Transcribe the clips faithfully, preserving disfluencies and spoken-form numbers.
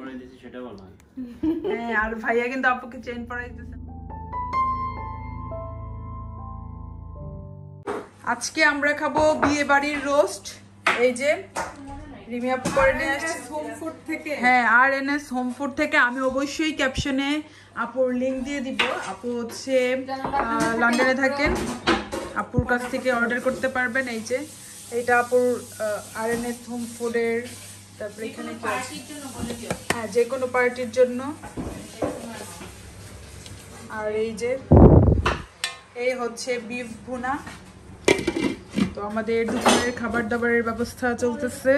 পরাই দিয়েছি সেটা বল না। হ্যাঁ আর ভাইয়া কিন্তু আপুকে চেইন পরাই দিতেছে। আজকে আমরা খাবো বিয়ে বাড়ির রোস্ট। এই যে রিমি আপু করে নিয়ে আসছে হোম ফুড থেকে। হ্যাঁ R N S home food থেকে। আমি অবশ্যই ক্যাপশনে আপুর লিংক দিয়ে দিব। আপু হচ্ছে লন্ডনে থাকেন, আপুর কাছ থেকে অর্ডার করতে পারবেন। এই যে এইটা আপুর আর এন এস হোম ফুডের। তারপরে এখানে হ্যাঁ যে কোনো পার্টির জন্য। আর এই যে এই হচ্ছে বিফ ভুনা। তো আমাদের দুপুরের খাবার দাবারের ব্যবস্থা চলতেছে।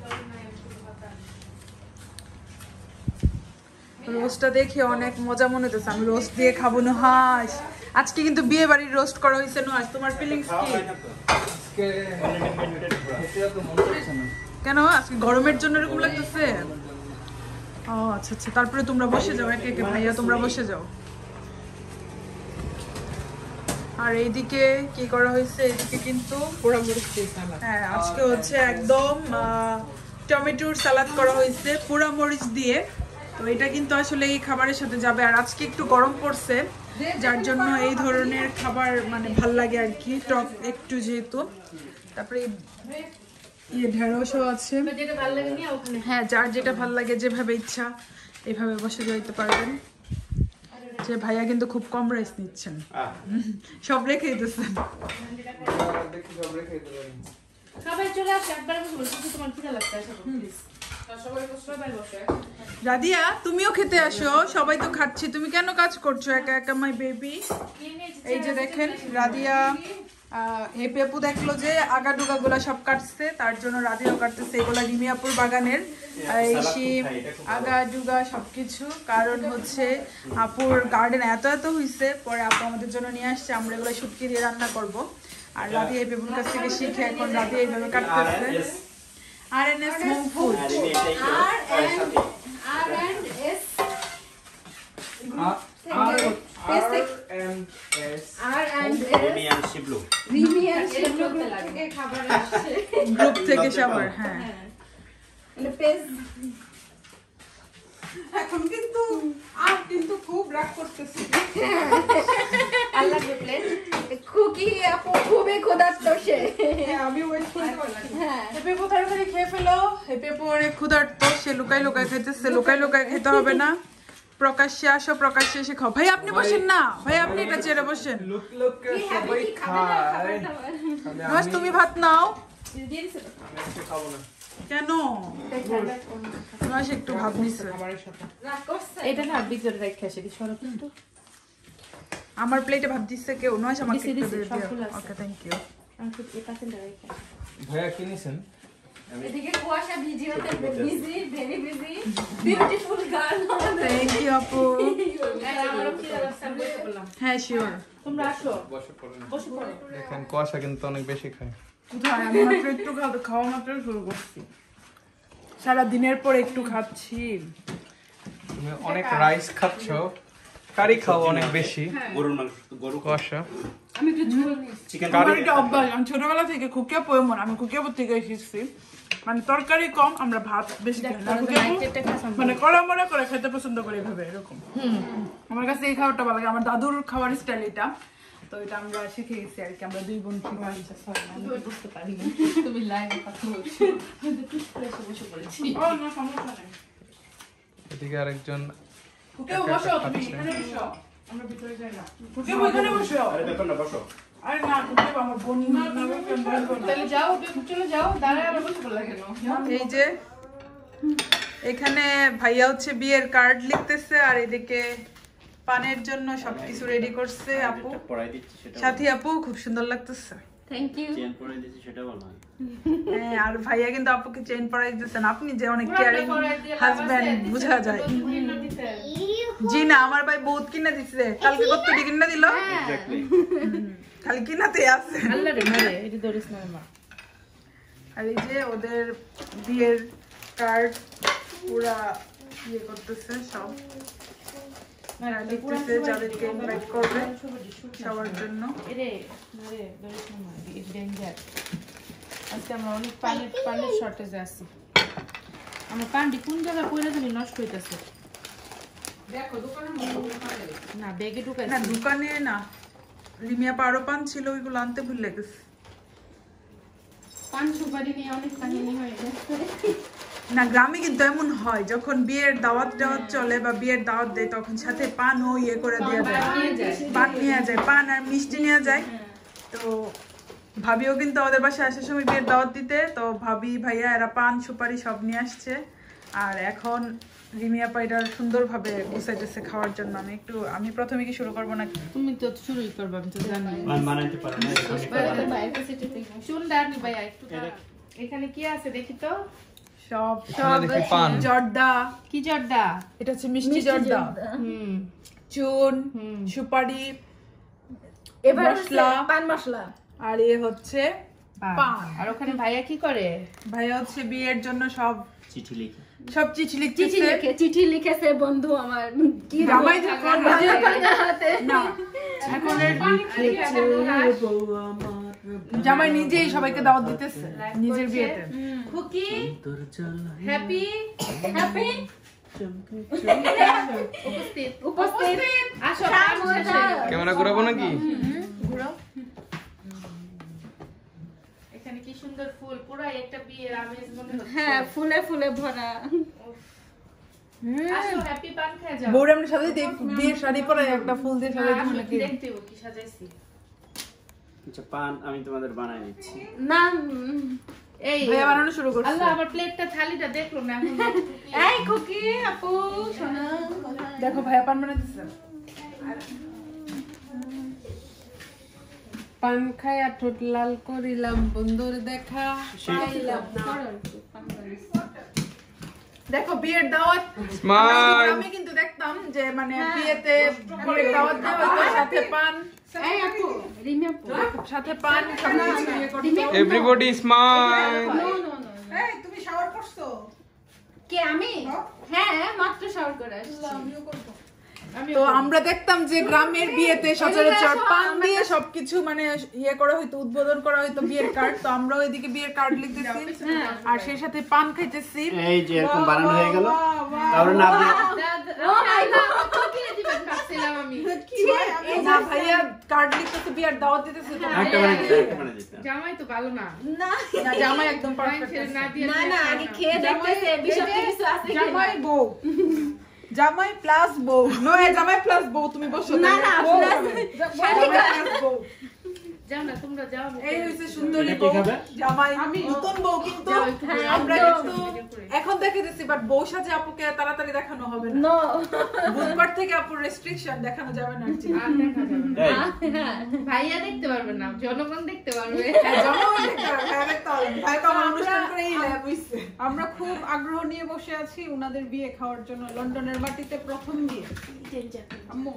রোস্টটা দেখে অনেক মজা মনে হচ্ছে। আমি রোস্ট দিয়ে খাবো না হাস। আজকে কিন্তু বিয়ে বাড়ির রোস্ট করা হয়েছে না। তোমার ফিলিংস কি? কেন আজকে গরমের জন্য এরকম লাগতেছে? ও আচ্ছা আচ্ছা। তারপরে তোমরা বসে যাও একে একে। ভাইয়া তোমরা বসে যাও। আর এইদিকে কি করা হয়েছে? এইদিকে কিন্তু হ্যাঁ আজকে হচ্ছে একদম টমেটোর সালাদ করা হয়েছে পোড়া মরিচ দিয়ে। তো এটা কিন্তু আসলে এই খাবারের সাথে যাবে। আর আজকে একটু গরম পড়ছে, যার জন্য এই ধরনের খাবার মানে ভাল লাগে আর কি, টক একটু যেহেতু। তারপরে ইয়ে ঢেঁড়সও আছে। হ্যাঁ যার যেটা ভাল লাগে যেভাবে ইচ্ছা এইভাবে বসে যাইতে পারবেন। যে ভাইয়া কিন্তু খুব কম রাইস নিচ্ছেন, সব রেখে দিতেছেন। রাদিয়া তুমিও খেতে আসো, সবাই তো খাচ্ছি, তুমি কেন কাজ করছো একা একা মাই বেবি? এই যে দেখেন রাদিয়া হেপি আপু দেখলো যে আগা ডুগা গুলা সব কাটছে, তার জন্য রাদিয়াও কাটতেছে এগুলা রিমি আপুর বাগানের এই শিম আগা ডুগা সবকিছু। কারণ হচ্ছে আপুর গার্ডেন এত এত হয়েছে, পরে আপু আমাদের জন্য নিয়ে আসছে, আমরা এগুলো শুটকি দিয়ে রান্না করব। আর রাদিয়া হেপি আপুর কাছ থেকে শিখে এখন রাদিয়া এইভাবে কাটতেছে। R N S home food. R and S R and S R and Rimi and Shiblu Rimi and Shiblu থেকে খাবার আসছে, গ্রুপ থেকে সবার। হ্যাঁ মানে পেজ এখন কিন্তু আর কিন্তু খুব রাগ করতেছি। আল্লাহ প্লেট কুকি আপু খুবই ক্ষুধার্ত সে। আমি ওয়েট করতে পারলাম। হ্যাঁ হেপি আপু তাড়াতাড়ি খেয়ে ফেলো। হেপি আপু অনেক ক্ষুধার্ত, সে লুকাই লুকাই খাইতেছে। লুকাই লুকাই খেতে হবে না, প্রকাশ্যে আসো, প্রকাশ্যে এসে খাও। ভাই আপনি বসেন না, ভাই আপনি এটা চেয়ারে বসেন। লুক লুক সবাই খায়, নয় তুমি ভাত নাও। আমি একটু খাবো না। কেন? নয় একটু ভাত নিছে এটা না ভিতরে রেখে আসে দিছো কিন্তু আমার প্লেটে ভাত দিছে কেউ? নয় আমাকে একটু দিয়ে দিও। Okay thank you. আমি এই পাশেটা রেখে ভাইয়া কি নিছেন? এদিকে কুয়াশা ভিজি হতে busy very busy beautiful girl. Thank you আপু। আমরা কি রাস্তা বলতে বললাম। হ্যাঁ শিওর, তোমরা আসো বসে পড়ো বসে পড়ো। দেখেন কুয়াশা কিন্তু অনেক বেশি খায়। কোথায়? আমি মাত্র একটু খাওয়া খাওয়া মাত্র শুরু করছি, সারা দিনের পর একটু খাচ্ছি। তুমি অনেক রাইস খাচ্ছো, কারি খাও অনেক বেশি। গরুর মাংস গরু কুয়াশা। আমি একটু ঝোল চিকেন কারি এটা অভ্যাস। আমি ছোটবেলা থেকে খুকিয়া পয়মন আমি খুকিয়াপুর থেকে শিখছি, মানে তরকারি কম আমরা ভাত বেশি খাই না। মানে কড়া মড়া করে খেতে পছন্দ করি এভাবে এরকম। আমার কাছে এই খাবারটা ভালো লাগে, আমার দাদুর খাবার স্টাইল এটা। তো এটা আমরা শিখে গেছি আর কি, আমরা দুই বোন ঠিক আমি বুঝতে পারি না তুমি লাইভে কথা বলছো। আমি তো বসে বসে পড়েছি। ও না সমস্যা নাই। এদিকে আরেকজন কুকে বসো, তুমি এখানে বসো, আমরা ভিতরে যাই না। কুকে ওখানে বসো। আরে দেখো না বসো। আরে না কুকে আমার বোন না তাহলে যাও চলে যাও, দাঁড়ায় আমরা বসে পড়লা কেন? এই যে এখানে ভাইয়া হচ্ছে বিয়ের কার্ড লিখতেছে, আর এদিকে পানের জন্য সবকিছু রেডি করছে আপু। সাথী আপু খুব সুন্দর লাগতেছে। Thank you. চেইন পরাই দিয়েছি সেটা বল না। হ্যাঁ আর ভাইয়া কিন্তু আপুকে চেইন পরাই দিতেছেন। আপনি যে অনেক কেয়ারিং হাজবেন্ড বোঝা যায়। জি না আমার ভাই বহুত কিনা দিছে, কালকে কত টাকা কিনা দিল? এক্স্যাক্টলি খালি কিনাতে আছে। আল্লাহ রে মারে এটি দরিস না মা। আর এই যে ওদের বিয়ের কার্ড পুরা ইয়ে করতেছে সব, লিখতেছে যাদেরকে ইনভাইট করবে সবার জন্য। আজকে আমরা অনেক পানির পানির শর্টেজে আছি। আমার পান্ডি কোন জায়গায় পড়ে গেলে নষ্ট হইতাছে দেখো দোকানে না ব্যাগে ঢুকাইছে না দোকানে না লিমিয়া পারো পান ছিল ওইগুলো আনতে ভুলে গেছে পান সুপারি নিয়ে অনেক কাহিনী হয়ে গেছে না গ্রামে কিন্তু এমন হয় যখন বিয়ের দাওয়াত দাওয়াত চলে বা বিয়ের দাওয়াত দেয় তখন সাথে পানও ইয়ে করে দিয়ে যায় পান নিয়ে যায় পান আর মিষ্টি নিয়ে যায় তো ভাবিও কিন্তু আমাদের বাসায় আসার সময় বিয়ের দাওয়াত দিতে তো ভাবি ভাইয়া এরা পান সুপারি সব নিয়ে আসছে আর এখন রিমিয়া পাইডার সুন্দরভাবে গুছাইতেছে খাওয়ার জন্য আমি একটু আমি প্রথমে কি শুরু করবো নাকি তুমি তো শুরুই করবে আমি তো জানি বানাইতে পারো না সুন্দর নি ভাইয়া একটু এখানে কি আছে দেখি তো সব সব পান জর্দা কি জর্দা এটা হচ্ছে মিষ্টি জর্দা হুম চুন সুপারি এবার মশলা পান মশলা আর এ হচ্ছে পান আর ওখানে ভাইয়া কি করে ভাইয়া হচ্ছে বিয়ের জন্য সব চিঠি লিখে সব চিঠি চিঠি লিখতেছে লিখে চিঠি লিখেছে বন্ধু আমার কি জামাই যখন হাতে না এখন জামাই নিজেই সবাইকে দাওয়াত দিতেছে নিজের বিয়েতে খুকি হ্যাপি হ্যাপি উপস্থিত উপস্থিত আসো ক্যামেরা ঘুরাবো নাকি ঘুরো এখানে কি সুন্দর ফুল পুরো একটা বিয়ের আমেজ মনে হচ্ছে হ্যাঁ ফুলে ফুলে ভরা আসো হ্যাপি পান খেয়ে যাও বউরে আমরা সাথে বিয়ের শাড়ি পরে একটা ফুল দিয়ে সবাই আসো, নাকি দেখতে হবে কি সাজাইছি আচ্ছা পান আমি তোমাদের বানাই দিচ্ছি না এই ভাইয়া বানানো শুরু করছে আল্লাহ আমার প্লেটটা থালিটা দেখলো না এখন এই খুকি আপু সোনা দেখো ভাইয়া পান বানাইতেছে পান খায়া ঠোঁট লাল করিলাম বন্ধুর দেখা পাইলাম না দেখো বিয়ের দাওয়াত স্মাইল আমি কিন্তু দেখতাম যে মানে বিয়েতে বিয়ের দাওয়াত দেওয়া হতো সাথে পান এই আপু রিমি আপু সাথে পান সবকিছু ইয়ে করতো everybody smile no no no এই তুমি শাওয়ার করছো কে আমি হ্যাঁ মাত্র শাওয়ার করে আসছি আমিও করব তো আমরা দেখতাম যে গ্রামের বিয়েতে সচরাচর পান দিয়ে সবকিছু মানে ইয়ে করা হয়তো উদ্বোধন করা হয়তো বিয়ের কার্ড তো আমরা ওইদিকে বিয়ের কার্ড লিখতেছি আর সেই সাথে পান খাইতেছি এই যে এরকম বানানো হয়ে গেল তারপরে না দিয়ে ও মাই গড কি দিবেন ভাবছিলাম আমি না ভাইয়া কার্ড লিখতেছে বিয়ের দাওয়াত দিতেছে তো একটা বানাই দিতে একটা বানাই দিতে জামাই তো ভালো না না না জামাই একদম জামাই পারফেক্ট ছেড়ে না দিয়ে না না আগে খেয়ে দেখতেছে বিষয় কিছু আছে কি জামাই বউ জামাই প্লাস বউ নয় জামাই প্লাস বউ তুমি বসো না না বউ plus হবে। শালিকা। জামাই plus বউ। যাও না তোমরা যাও এই হইছে সুন্দরী এটা কে বউ খাবে? জামাই আমি নতুন বউ কিন্তু হ্যাঁ, আমরা একদম। কিন্তু এখন দেখে দিচ্ছি বাট বউ সাজে আপুকে তাড়াতাড়ি দেখানো হবে না নো বুধবার থেকে আপুর রেস্ট্রিকশন দেখানো যাবে না actually। আর দেখা যাবে না। এই ভাইয়া দেখতে পারবে না জনগণ দেখতে পারবে হ্যাঁ, জনগণ দেখতে পারবে, ভাইয়া দেখতে পারবে না। ভাই তো আমার অনুষ্ঠান করেই নেয়, বুঝছে। আমরা খুব আগ্রহ নিয়ে বসে আছি উনাদের বিয়ে খাওয়ার জন্য লন্ডনের মাটিতে প্রথম বিয়ে আম্মু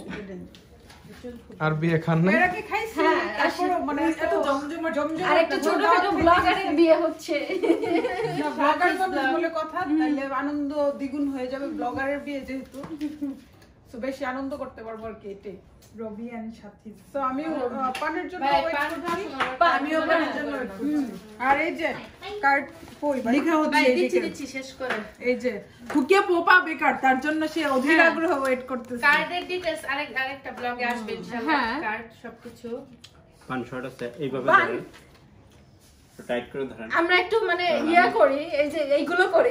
আর বিয়ে খান না এর আগে খাইছি হ্যাঁ, তারপরও মানে এত জমজমাট জমজমাট আর একটা ছোটখাটো ব্লগারের বিয়ে হচ্ছে ব্লগার মানুষ বলে কথা তাহলে আনন্দ দ্বিগুণ হয়ে যাবে ব্লগারের বিয়ে যেহেতু তো বেশি আনন্দ করতে পারবো আর কি এটাই রবি এন্ড সাথী তো আমিও আহ, পানের জন্য ভাই wait পান করছি। খাও আমিও পানের জন্য wait করছি। আর এই যে কার্ড কই ভাই লেখা হচ্ছে ভাই দিচ্ছি এইদিকে। দিচ্ছি শেষ করে এই যে ঢুকে পোপা বেকার তার জন্য সে অধীর আগ্রহ ওয়েট করতেছে কার্ডের ডিটেইলস আরেক আরেকটা ব্লগে আসবে ইনশাআল্লাহ কার্ড সবকিছু পান শর্ট আছে এইভাবে ধরেন তো টাইট করে ধরেন আমরা একটু মানে ইয়া করি এই যে এইগুলো করি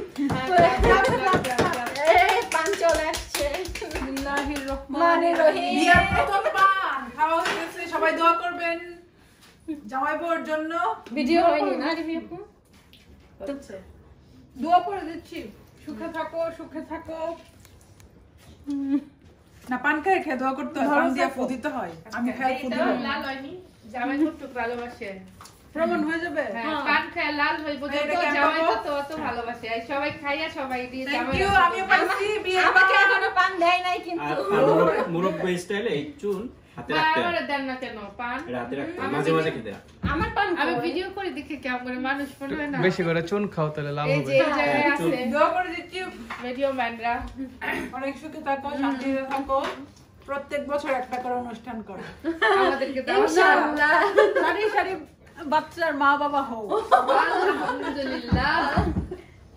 এই পান চলে আসছে বিসমিল্লাহির মানে রহমানির রহিম বিয়ার প্রথম পান খাওয়া হয়েছে সবাই দোয়া করবেন জামাই বউর জন্য ভিডিও হয়নি না রিমি আপু দোয়া করে দিচ্ছি সুখে থাকো সুখে থাকো না পান খায় খেয়ে দোয়া করতে হয় পান দিয়া ফু দিতে হয় আমি খাই ফু এটা দিব লাল হয়নি জামাই কতটুকু ভালোবাসে প্রমাণ হয়ে যাবে হ্যাঁ পান খায় লাল হইব এটা যত কেন জামাই পাবো? তত অত ভালোবাসে আর সবাই খাইয়া সবাই দিয়ে থ্যাংক জামাই ইউ আমিও পাইছি বিয়ের আমাকে পান। এখনো পান দেয় নাই কিন্তু আর মুরব্বী স্টাইলে এই চুন হাতে রাখতে আমার হয়। দেন না কেন পান এটা হাতে রাখতে হয়, আমার মাঝে মাঝে দিকে- খেতে হয়। আমার পান আমি কই? ভিডিও করে দেখে কেমন করে মানুষ মনে হয় না বেশি করে চুন খাও তাহলে লাভ এই হবে যে এই জায়গায় আছে দোয়া করে দিচ্ছি ভিডিও ম্যানরা অনেক সুখে থাকো শান্তিতে থাকো প্রত্যেক বছর একটা করে অনুষ্ঠান করো আমাদেরকে দাও ইনশাআল্লাহ সারি সারি বাচ্চার মা বাবা হও আলহামদুলিল্লাহ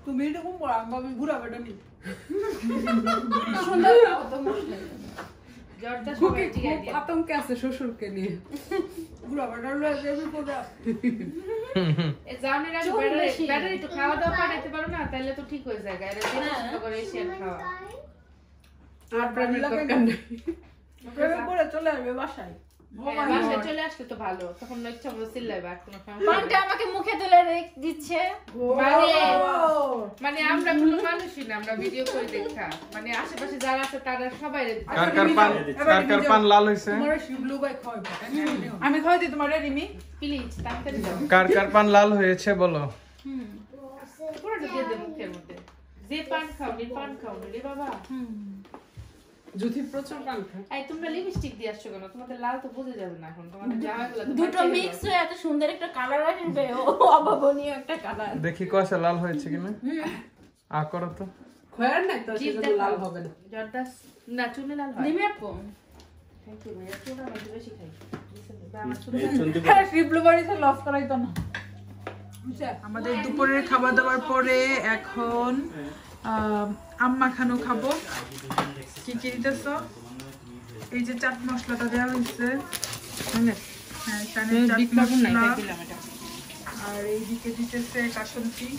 তুমি এরকম বলো আমি ঘুরা বেটা নি সুন্দর কত মশলা জ্বরটা খুব সবাই জিগাই খুব দিয়ে আতঙ্কে আছে শ্বশুরকে নিয়ে ঘুরা বেটা লয়ে যাবে পড়ে এই জাউনের আগে চুল ব্যাটারি বেশি। ব্যাটারি তো খাওয়া দাওয়া পাঠাতে পারো না তাহলে তো ঠিক হয়ে যায় গায়ে চেষ্টা করে এসে খাওয়া আর প্রেমের দরকার নেই প্রেমে পড়ে চলে আসবে বাসায় হ্যাঁ, বাসায় চলে আসলে তো ভালো তখন ইচ্ছা মতো চিল্লাইবে আর কোনো সমস্যা পানটা আমাকে মুখে তুলে রেখে দিচ্ছে মানে মানে আমরা কোনো মানুষই না আমরা ভিডিও করে দেখা মানে আশেপাশে যারা আছে তারা সবাই কার কার পান কার কার পান লাল হইছে তোমার শিবলু ভাই খাওয়াবে আমি খাওয়াই দিই তোমার রিমি প্লিজ তাড়াতাড়ি দাও কার কার পান লাল হয়েছে বলো পুরোটা দিয়ে দে মুখের মধ্যে যে পান খাও নি পান খাও নি রে বাবা জুথি প্রচুর পান খায় এই তোমরা লিপস্টিক দিয়ে আসছো কেন তোমাদের লাল তো বোঝা যাবে না এখন তোমাদের জামাগুলো তো দুটো বাচ্চা মিক্স হয়ে এত সুন্দর একটা কালার আসবে ও অভাবনীয় একটা কালার দেখি কষা লাল হয়েছে কিনা আ করো তো খয়ার নাই তো জিভ সেজন্য লাল দেখাও। হবে না জর্দা না চুনে লাল হয় দিমি আপু থ্যাংক ইউ ভাইয়া চুনা আমি বেশি খাই বা আমার চুল এই চুন্দি হ্যাঁ শিবলু বাড়িতে লস করাইতো না বুঝছে আমাদের দুপুরের খাবার দাবার পরে এখন আহ, আম্মা খানো খাবো। কি কি দিতেছ? এই যে চাট মশলাটা দেওয়া হয়েছে, হ্যাঁ কানের চাট মশলা, আর এইদিকে দিতেছে কাসুন্দি।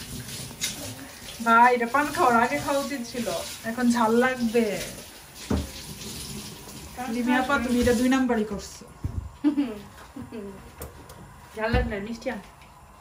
ভাই এটা পান খাওয়ার আগে খাওয়া উচিত ছিল, এখন ঝাল লাগবে। লিমি আপা তুমি এটা দুই নাম্বারই করছো। ঝাল লাগবে না মিষ্টি আম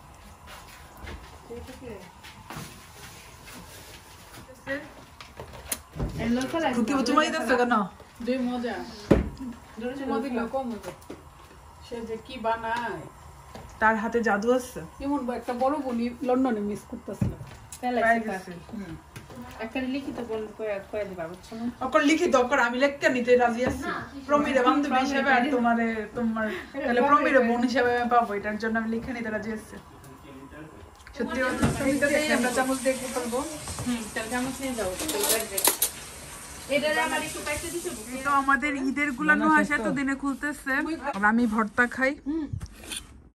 এলো কলা কি তোমার দিতেছ কেন? দুই মজা চুমা দিলে কম হবে। সে যে কি বানায়, তার হাতে জাদু আছে। এমন একটা বড় বলি লন্ডনে মিস করতেছিল। পাই গেছে। একটা লিখিত বল কয়ে কয়ে দিবা বুঝছো না অকর লিখিত অকর আমি লেখকে নিতে রাজি আছি। প্রমিরে বান্ধবী হিসেবে আর তোমারে তোমার তাহলে প্রমিরে বোন হিসেবে আমি পাবো, এটার জন্য আমি লিখে নিতে রাজি আছি। সত্যি কথা প্রমিতাতেই আমরা চামচ দিয়ে করবো। হুম তাহলে চামচ নিয়ে যাও এটার আমার একটু পাইতে দিছো তো আমাদের ঈদের গুলানো হাসি এতদিনে খুলতেছে, আর আমি ভর্তা খাই।